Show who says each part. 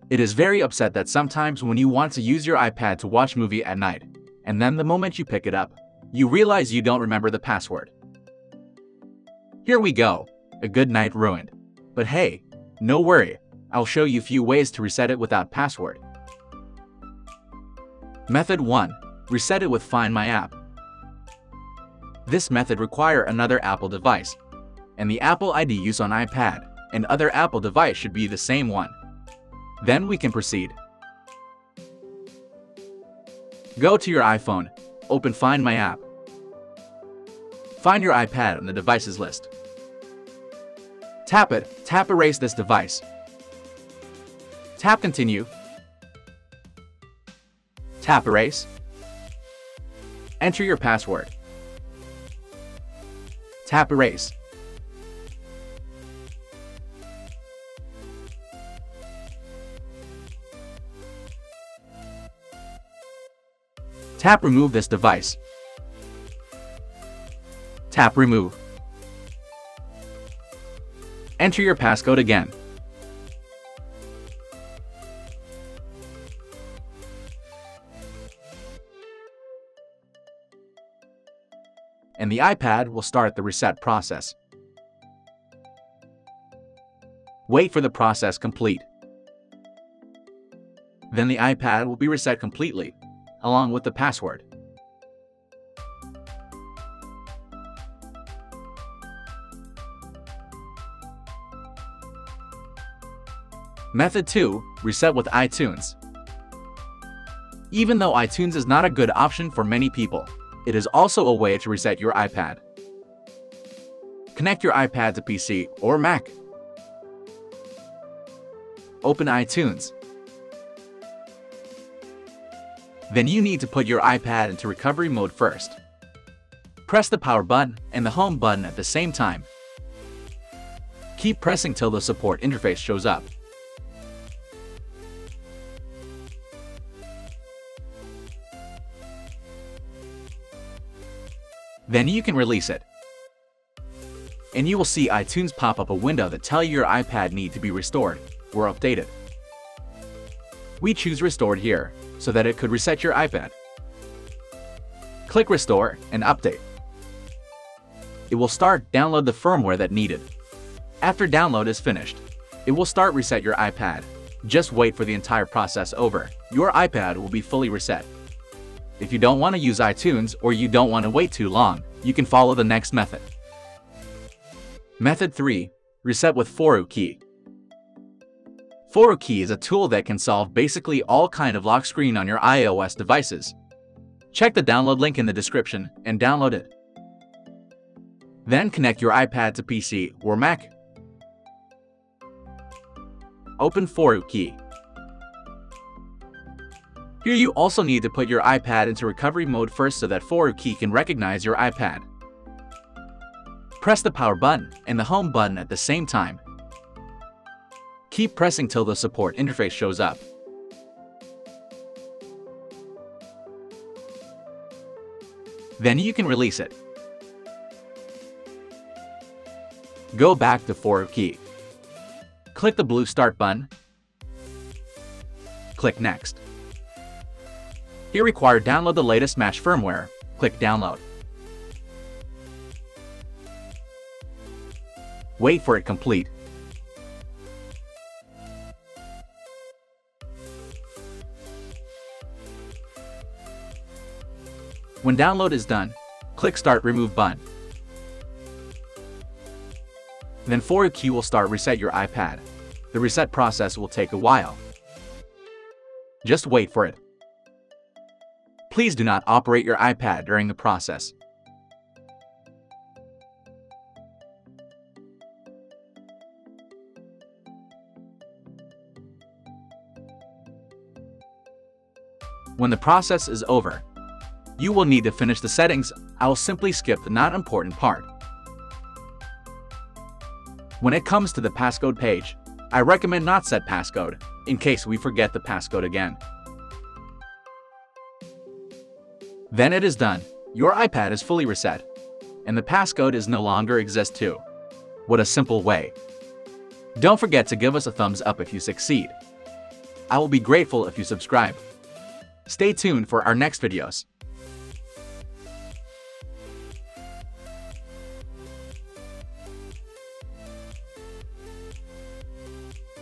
Speaker 1: It is very upset that sometimes when you want to use your iPad to watch movie at night, and then the moment you pick it up, you realize you don't remember the password. Here we go, a good night ruined. But hey, no worry, I'll show you a few ways to reset it without password. Method 1. Reset it with Find My App. This method requires another Apple device, and the Apple ID used on iPad and other Apple device should be the same one. Then we can proceed. Go to your iPhone, open Find My App. Find your iPad on the devices list. Tap it, tap Erase this device. Tap Continue. Tap Erase. Enter your password. Tap Erase. Tap Remove this device. Tap Remove. Enter your passcode again. And the iPad will start the reset process. Wait for the process complete. Then the iPad will be reset completely, along with the password. Method 2. Reset with iTunes. Even though iTunes is not a good option for many people, it is also a way to reset your iPad. Connect your iPad to PC or Mac. Open iTunes. Then you need to put your iPad into recovery mode first. Press the power button and the home button at the same time. Keep pressing till the support interface shows up. Then you can release it. And you will see iTunes pop up a window that tell you your iPad need to be restored or updated. We choose Restored here, so that it could reset your iPad. Click Restore and Update. It will start download the firmware that needed. After download is finished, it will start reset your iPad. Just wait for the entire process over. Your iPad will be fully reset. If you don't want to use iTunes or you don't want to wait too long, you can follow the next method. Method 3. Reset with ForUKey. ForUKey is a tool that can solve basically all kind of lock screen on your iOS devices. Check the download link in the description and download it. Then connect your iPad to PC or Mac. Open ForUKey. Here you also need to put your iPad into recovery mode first so that ForUKey can recognize your iPad. Press the power button and the home button at the same time. Keep pressing till the support interface shows up. Then you can release it. Go back to ForUKey. Click the blue Start button. Click Next. Here require download the latest Match firmware. Click Download. Wait for it complete. When download is done, click Start Remove button. Then ForUKey will start reset your iPad. The reset process will take a while. Just wait for it. Please do not operate your iPad during the process. When the process is over, you will need to finish the settings. I will simply skip the not important part. When it comes to the passcode page, I recommend not set passcode, in case we forget the passcode again. Then it is done. Your iPad is fully reset, and the passcode is no longer exist too. What a simple way. Don't forget to give us a thumbs up if you succeed. I will be grateful if you subscribe. Stay tuned for our next videos.